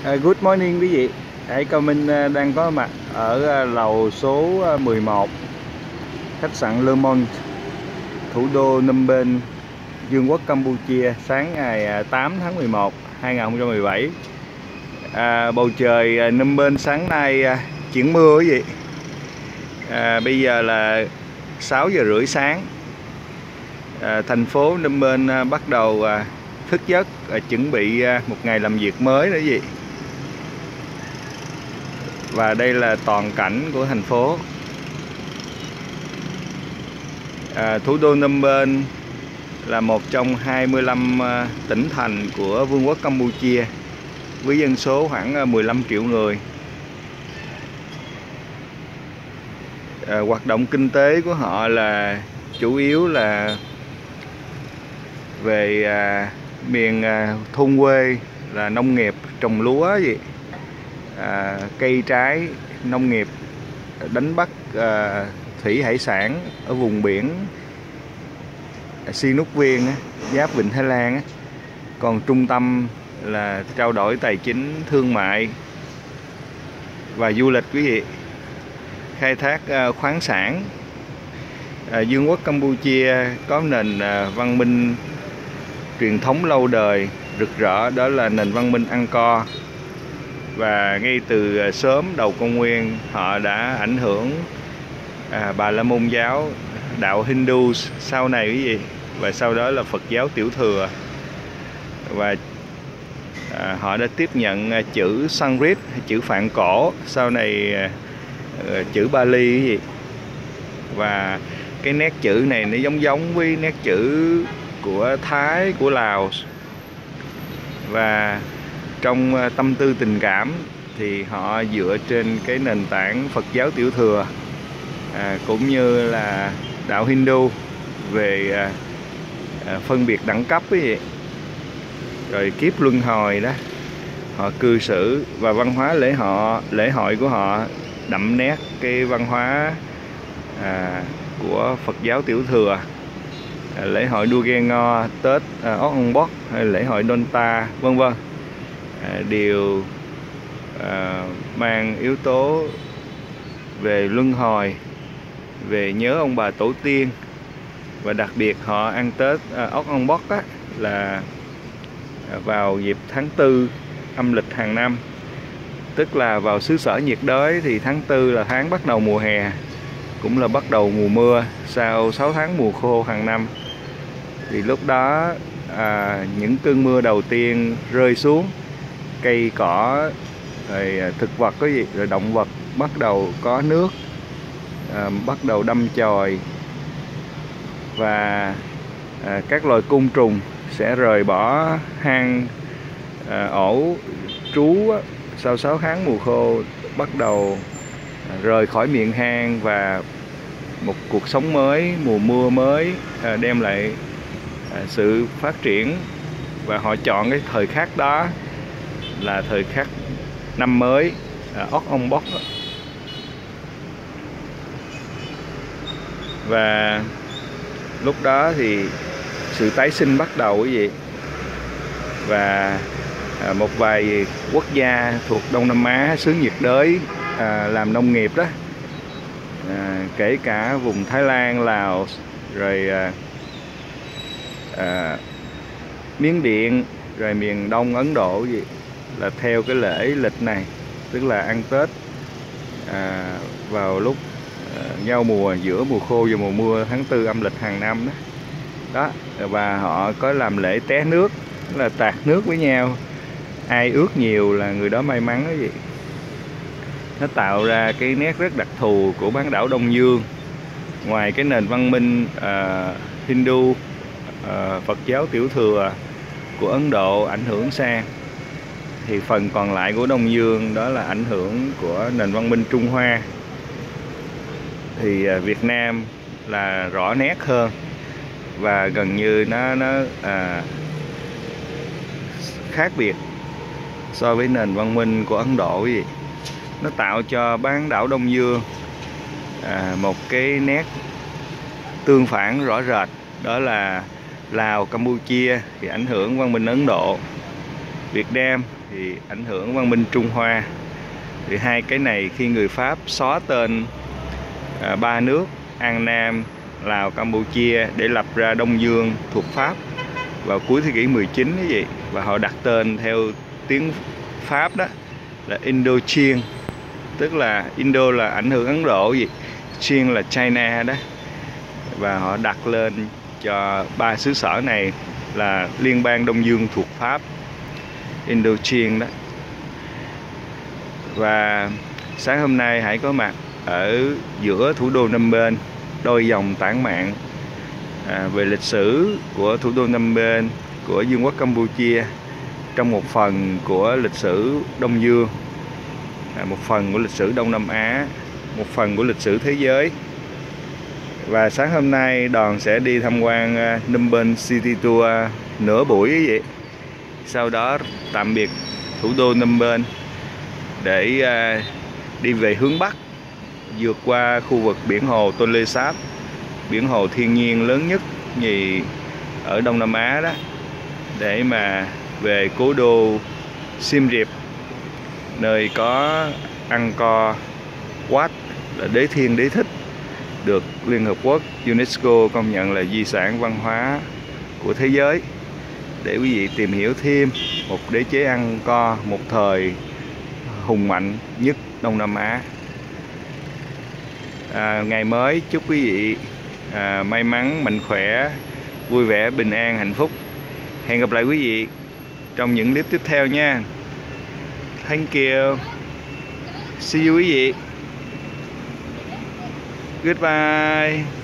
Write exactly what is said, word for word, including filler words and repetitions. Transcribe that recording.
Uh, Good morning quý vị. Hãy Cao Minh uh, đang có mặt ở uh, lầu số uh, mười một khách sạn Le Monde, thủ đô Phnom Penh, Vương quốc Campuchia, sáng ngày uh, tám tháng mười một hai nghìn không trăm mười bảy. Uh, bầu trời uh, Phnom Penh sáng nay uh, chuyển mưa quý vị. Uh, bây giờ là sáu giờ rưỡi sáng. Uh, thành phố Phnom Penh uh, bắt đầu uh, thức giấc, uh, chuẩn bị uh, một ngày làm việc mới nữa quý vị. Và đây là toàn cảnh của thành phố. à, Thủ đô Phnom Penh là một trong hai mươi lăm uh, tỉnh thành của Vương quốc Campuchia với dân số khoảng uh, mười lăm triệu người. à, Hoạt động kinh tế của họ là chủ yếu là về uh, miền uh, thôn quê, là nông nghiệp, trồng lúa gì. À, cây trái, nông nghiệp, đánh bắt à, thủy hải sản ở vùng biển Sihanouk Vien, giáp Vịnh Thái Lan. Còn trung tâm là trao đổi tài chính, thương mại và du lịch quý vị. Khai thác à, khoáng sản. à, Vương quốc Campuchia có nền à, văn minh truyền thống lâu đời rực rỡ, đó là nền văn minh Angkor. Và ngay từ sớm đầu công nguyên họ đã ảnh hưởng à, Bà La Môn giáo, đạo Hindu sau này quý vị, và sau đó là Phật giáo Tiểu Thừa. Và à, họ đã tiếp nhận à, chữ Sanskrit, chữ Phạn cổ, sau này à, chữ Bali quý vị. Và cái nét chữ này nó giống giống với nét chữ của Thái, của Lào. Và trong tâm tư tình cảm thì họ dựa trên cái nền tảng Phật giáo Tiểu Thừa, à, cũng như là đạo Hindu về à, à, phân biệt đẳng cấp ấy vậy. Rồi kiếp luân hồi đó, họ cư xử và văn hóa lễ họ lễ hội của họ đậm nét cái văn hóa à, của Phật giáo Tiểu Thừa. à, lễ hội Đua Ghe Ngo, Tết à, Ốc Ông Bóc, hay lễ hội Donta, vân vân. À, đều à, mang yếu tố về luân hồi, về nhớ ông bà tổ tiên. Và đặc biệt họ ăn Tết à, Ốc Ông Bóc á, là à, vào dịp tháng tư âm lịch hàng năm. Tức là vào xứ sở nhiệt đới thì tháng tư là tháng bắt đầu mùa hè, cũng là bắt đầu mùa mưa sau sáu tháng mùa khô hàng năm. Thì lúc đó à, những cơn mưa đầu tiên rơi xuống, cây cỏ, rồi thực vật có gì, rồi động vật bắt đầu có nước, à, bắt đầu đâm chồi. Và à, các loài côn trùng sẽ rời bỏ hang à, ổ trú á, sau sáu tháng mùa khô, bắt đầu à, rời khỏi miệng hang, và một cuộc sống mới, mùa mưa mới à, đem lại à, sự phát triển. Và họ chọn cái thời khắc đó là thời khắc năm mới, à, Ốc Ông Bóc. Và lúc đó thì sự tái sinh bắt đầu quý vị. Và à, một vài quốc gia thuộc Đông Nam Á, xứ nhiệt đới à, làm nông nghiệp đó, à, kể cả vùng Thái Lan, Lào, rồi à, à, Miến Điện, rồi miền Đông Ấn Độ gì, là theo cái lễ lịch này, tức là ăn Tết à, vào lúc à, giao mùa, giữa mùa khô và mùa mưa, tháng tư âm lịch hàng năm đó. Đó, và họ có làm lễ té nước, tức là tạt nước với nhau, ai ướt nhiều là người đó may mắn đó gì. Nó tạo ra cái nét rất đặc thù của bán đảo Đông Dương. Ngoài cái nền văn minh à, Hindu, à, Phật giáo Tiểu Thừa của Ấn Độ ảnh hưởng sang, thì phần còn lại của Đông Dương đó là ảnh hưởng của nền văn minh Trung Hoa. Thì Việt Nam là rõ nét hơn, và gần như nó nó à, khác biệt so với nền văn minh của Ấn Độ gì. Nó tạo cho bán đảo Đông Dương à, một cái nét tương phản rõ rệt, đó là Lào, Campuchia thì ảnh hưởng văn minh Ấn Độ, Việt Nam thì ảnh hưởng văn minh Trung Hoa. Thì hai cái này khi người Pháp xóa tên à, ba nước An Nam, Lào, Campuchia để lập ra Đông Dương thuộc Pháp vào cuối thế kỷ mười chín cái gì, và họ đặt tên theo tiếng Pháp đó là Indochine, tức là Indo là ảnh hưởng Ấn Độ gì, China là China đó, và họ đặt lên cho ba xứ sở này là Liên bang Đông Dương thuộc Pháp, Indochine đó. Và sáng hôm nay Hải có mặt ở giữa thủ đô Phnom Penh, đôi dòng tản mạn à, về lịch sử của thủ đô Phnom Penh, của Vương quốc Campuchia, trong một phần của lịch sử Đông Dương, à, một phần của lịch sử Đông Nam Á, một phần của lịch sử thế giới. Và sáng hôm nay đoàn sẽ đi tham quan uh, Phnom Penh City Tour nửa buổi như vậy. Sau đó tạm biệt thủ đô Phnom Penh để uh, đi về hướng Bắc, vượt qua khu vực biển hồ Tonle Sap, biển hồ thiên nhiên lớn nhất nhì ở Đông Nam Á đó, để mà về cố đô Siem Reap, nơi có Angkor Wat là đế thiên đế thích được Liên Hợp Quốc UNESCO công nhận là di sản văn hóa của thế giới, để quý vị tìm hiểu thêm một đế chế Angkor, một thời hùng mạnh nhất Đông Nam Á. À, ngày mới chúc quý vị à, may mắn, mạnh khỏe, vui vẻ, bình an, hạnh phúc. Hẹn gặp lại quý vị trong những clip tiếp theo nha. Thank you. See you quý vị. Goodbye.